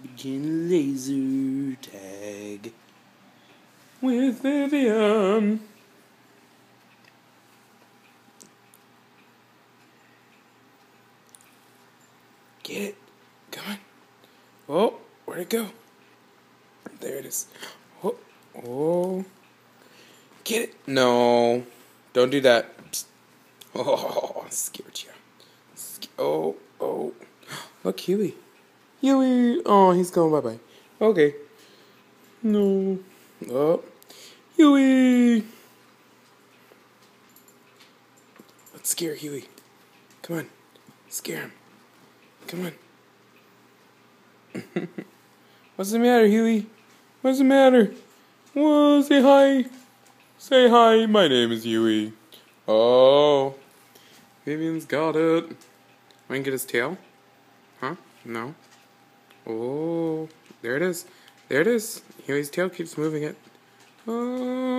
Begin laser tag with Vivian. Get it. Come on. Oh, where'd it go? There it is. Oh, oh. Get it. No. Don't do that. Oh, scared you. Oh. Look, Huey. Huey. Oh, he's going bye-bye. Okay. No. Oh. Huey. Let's scare Huey. Come on. Scare him. Come on. What's the matter, Huey? What's the matter? Whoa, say hi. Say hi. My name is Huey. Oh. Vivian's got it. Want to get his tail? Huh? No. Oh. There it is. There it is. Huey's tail keeps moving it. Oh.